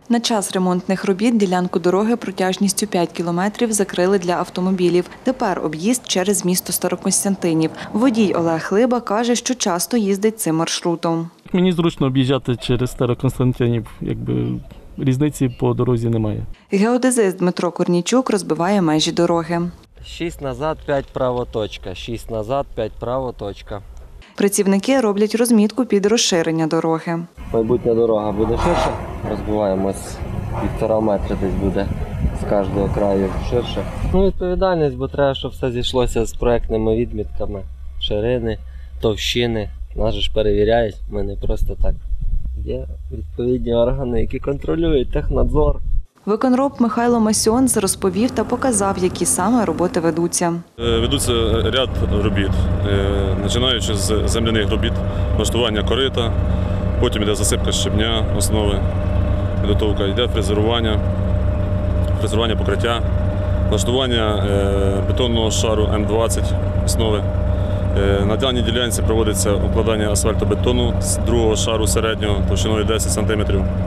На час ремонтних робіт ділянку дороги протяжністю 5 кілометрів закрили для автомобілів. Тепер об'їзд через місто Старокостянтинів. Водій Олег Либа каже, що часто їздить цим маршрутом. Мені зручно об'їжджати через Старокостянтинів, різниці по дорозі немає. Геодезист Дмитро Корнійчук розбиває межі дороги. 6 назад, 5 право, точка. 6 назад, 5 право, точка. Працівники роблять розмітку під розширення дороги. Майбутня дорога буде ширше, розбиваємось 1,5 метра десь буде з кожного краю ширше. Відповідальність, бо треба, щоб все зійшлося з проектними відмітками, ширини, товщини. Нас же ж перевіряють, ми не просто так. Є відповідні органи, які контролюють технадзор. Виконроб Михайло Масьонц розповів та показав, які саме роботи ведуться. Ведуться ряд робіт, починаючи з земляних робіт, влаштування корита, потім йде засипка щебня, основи, підготовка, йде фрезерування покриття, влаштування бетонного шару М20 основи. На даній ділянці проводиться укладання асфальтобетону з другого шару середнього товщиною 10 см.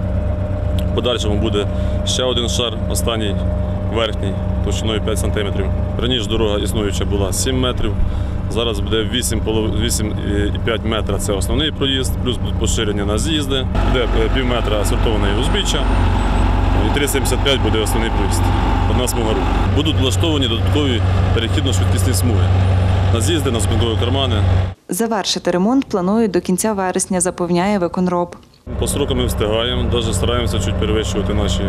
В подальшому буде ще один шар, останній верхній, товщиною 5 см. Раніше дорога існуюча була 7 метрів, зараз буде 8,5 метра – це основний проїзд, плюс будуть поширення на з'їзди, буде пів метра асфальтованої узбіччя і 3,75 буде основний проїзд, одна смуга руху. Будуть влаштовані додаткові перехідно-швидкісні смуги на з'їзди, на зупинкові кармани. Завершити ремонт планують до кінця вересня, запевняє виконроб. По срокам ми встигаємо, навіть стараємося чуть перевищувати наші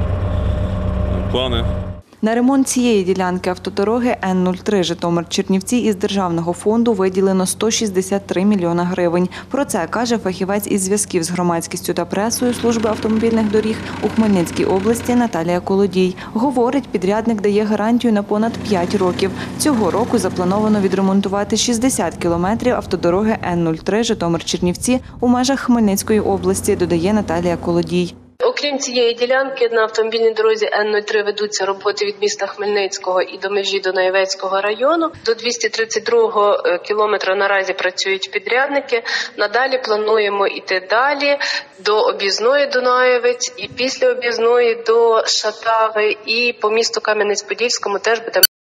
плани. На ремонт цієї ділянки автодороги Н-03 Житомир-Чернівці із Державного фонду виділено 163 мільйона гривень. Про це каже фахівець із зв'язків з громадськістю та пресою Служби автомобільних доріг у Хмельницькій області Наталія Колодій. Говорить, підрядник дає гарантію на понад 5 років. Цього року заплановано відремонтувати 60 кілометрів автодороги Н-03 Житомир-Чернівці у межах Хмельницької області, додає Наталія Колодій. Окрім цієї ділянки, на автомобільній дорозі Н-03 ведуться роботи від міста Хмельницького і до межі Дунаєвецького району. До 232-го кілометра наразі працюють підрядники. Надалі плануємо йти далі до об'їзної Дунаєвець і після об'їзної до Шатави. І по місту Кам'янець-Подільському теж будемо